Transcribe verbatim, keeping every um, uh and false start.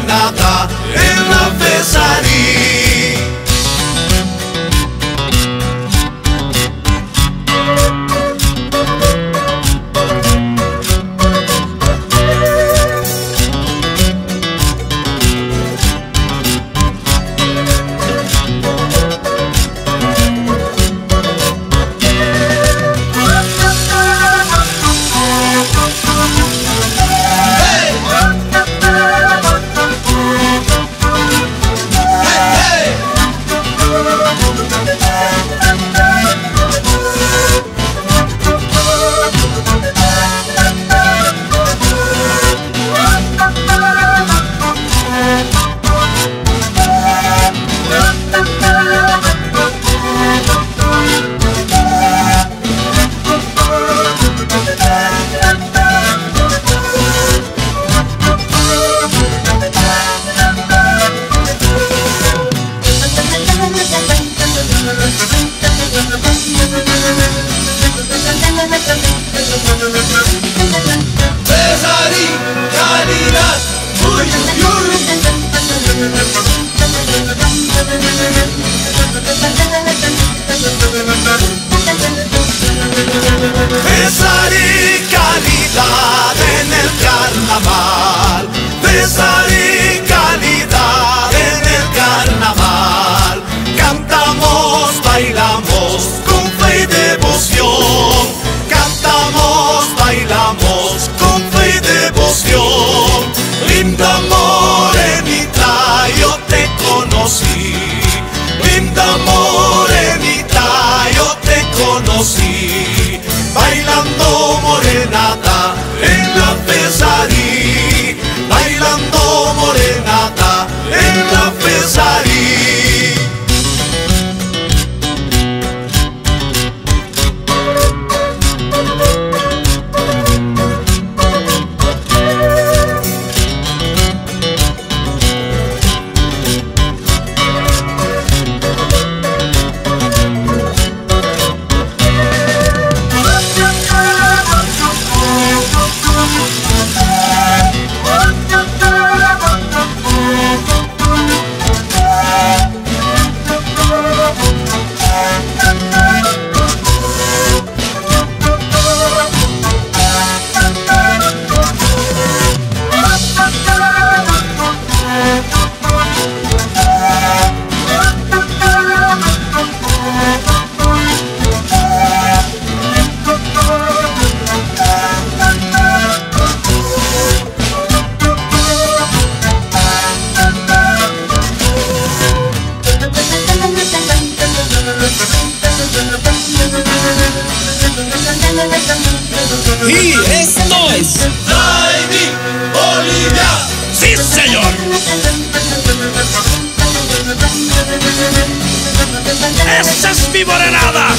morenata en la Fesarí. Fesarí, calidad, uy, uy. Fesarí, calidad en el carnaval. Fesarí, calidad en el carnaval. Cantamos, bailamos con fe y devoción. Cantamos, bailamos con fe y devoción. Linda morenita, yo te conocí. Linda morenita, yo te conocí. Bailando morenata en la Fesarí. Bailando morenata en la Fesarí. Y esto es Zaidi, Bolivia. ¡Sí, señor! ¡Esa es mi morenada!